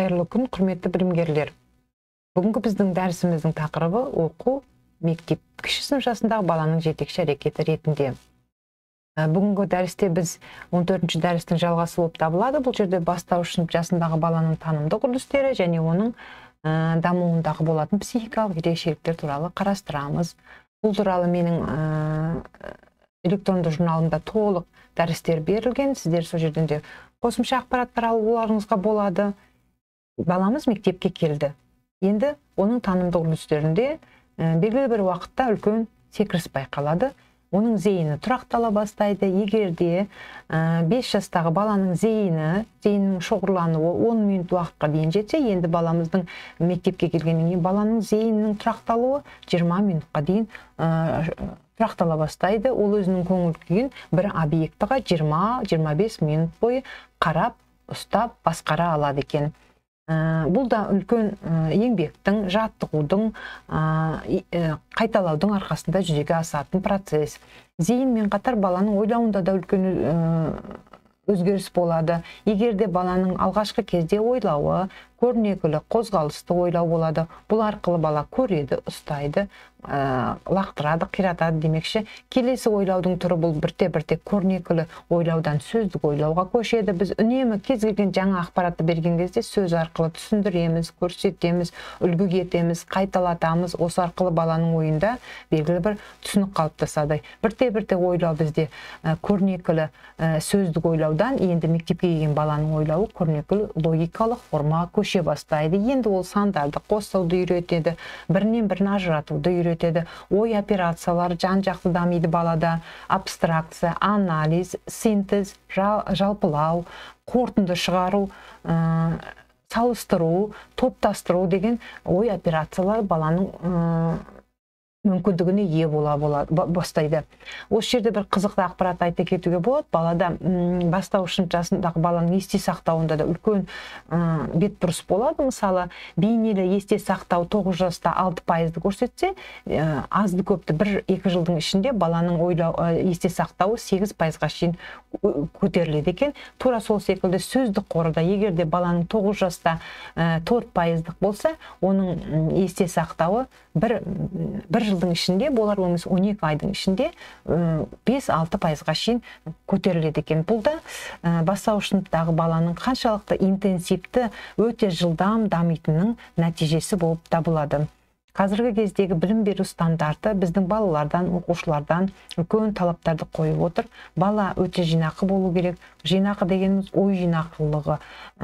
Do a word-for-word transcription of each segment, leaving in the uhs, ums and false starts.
Қайырлы күн, құрметті білімгерлер. Бүгінгі біздің дәрісіміздің тақырыбы оқу мектеп кіші сынып жасындағы баланың жетекші әрекеті ретінде. Бүгінгі дәрісте біз он төртінші дәрістің жалғасы болып табылады. Бұл жерде бастауыш сынып жасындағы баланың танымдық үрдістері және оның дамуындағы болатын психикалық ерекшеліктер туралы қарастырамыз. Бұл туралы менің электронды журналымда толық дәрістер берілген. Сіздер сол жерден де қосымша ақпараттар алуларыңызға болады. Баламыз мектепке келді. Енді оның танымдық үрдістерінде белгілі бір уақытта үлкен секіріс байқалады. Оның зейіні тұрақтала бастайды. Егер де бес жастағы баланың зейіні, зейіннің шоғырлануы он минут уақытқа дейін жетсе, енді баламыздың мектепке келгеннен кейін баланың зейінінің тұрақталуы жиырма минутқа дейін тұрақтала бастайды. Ол өзінің көңіл күйін бір объектіға жиырма жиырма бес минут бойы қарап, ұстап, басқара алады екен. Бұл да үлкен еңбектің, жаттығудың, қайталаудың арқасында жүзеге асатын процесс. Зейінмен қатар баланың ойлауында да үлкен өзгеріс болады. Егер де баланың алғашқы кезде ойлауы, көрнекілі, қозғалысты ойлау болады. Бұл арқылы бала көреді, ұстайды, лақтырады, қиратады демекші. Келесі ойлаудың түрі бұл бірте-бірте көрнекілі ойлаудан сөздік ойлауға көшеді. Біз үнемі кез келген жаңа ақпаратты берген кезде сөз арқылы түсіндіреміз, көрсетеміз, үлгі етеміз, қайталатамыз. Осы арқылы баланың ойында белгілі бір түсінік қалыптасады. Бірте-бірте ойлау бізде көрнекілі сөздік ойлаудан енді мектепке келген баланың ойлауы көрнекілі логикалық формаға көше бастайды. Енді ол сандарды қосуды үйретеді, бірінен бірін ажыратуды үйретеді. Ой операциялары жан-жақты дамиды балада. Абстракция, анализ, синтез, жалпылау, қорытынды шығару, салыстыру, топтастыру деген ой операциялар баланың мүмкіндігіне ие бола бастайды. Осы жерде бір қызықты ақпарат айта кетуге болады. Балада бастауыш сынып жасындағы баланың есте сақтауында да үлкен бетбұрыс болады. Мысалы, бейнелі есте сақтау тоғыз жаста алты пайызды көрсетсе, азды көпті бір-екі жылдың ішінде баланың ойлау есте сақтауы сегіз пайызға шейін көтеріледі екен. Тура сол секілді сөздік қорында егер де баланың тоғыз жаста төрт пайыздық болса, оның есте сақтауы бір жылдың ішінде, болар болмас он екі айдың ішінде бес-алты пайызға шейін көтеріледі екен. Бұл да бастауыш сыныптағы баланың қаншалықты интенсивті, өте жылдам дамитынның нәтижесі болып табылады. Қазіргі кездегі білім беру стандарты біздің балалардан, оқушылардан үлкен талаптарды қойып отыр. Бала өте жинақы болу керек. Жинақы дегеніміз ой жинақылығы,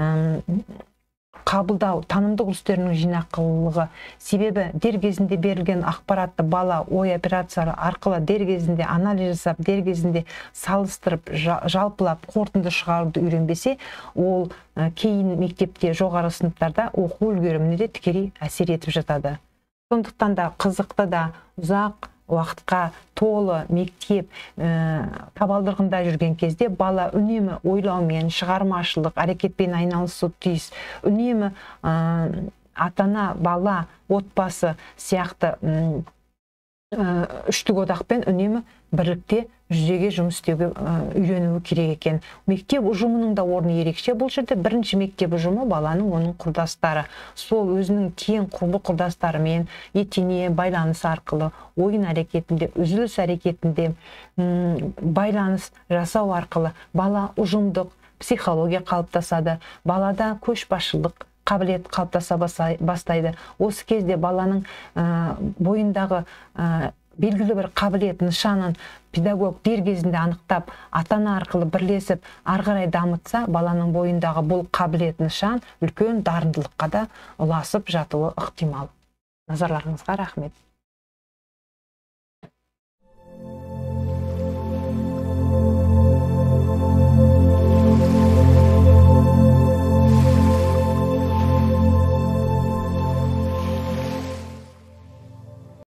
қабылдау, танымдық үрдістерінің жинақылығы. Себебі дер кезінде берілген ақпаратты бала ой операциялары арқылы дер кезінде анализ жасап, дер кезінде салыстырып, жалпылап, қорытынды шығаруды үйренбесе, ол кейін мектепте, жоғары сыныптарда оқу үлгеріміне де тікелей әсер етіп жатады. Сондықтан да қызықты да ұзақ уақытқа толы мектеп табалдырығында жүрген кезде бала үнемі ойлаумен, шығармашылық, әрекетпен айналысу тиіс. Үнемі ата-ана, бала, отбасы сияқты үштік одақпен үнемі бірлікте жүзеге жұмыс істеуге үйренуі керек екен. Мектеп ұжымының да орны ерекше. Бұл жерде бірінші мектеп ұжымы баланың оның құрдастары. Сол өзінің тең құрбы құрдастарымен етене байланыс арқылы, ойын әрекетінде, үзіліс әрекетінде байланыс жасау арқылы бала ұжымдық психология қалыптасады. Балада көшбасшылық қабілет қалыптаса бастайды. Осы кезде баланың бойындағы белгілі бір қабілет нышанын педагог дер кезінде анықтап, ата-ана арқылы бірлесіп, ары қарай дамытса, баланың бойындағы бұл қабілет нышан үлкен дарындылыққа да ұласып жатуы ықтимал. Назарларыңызға рахмет.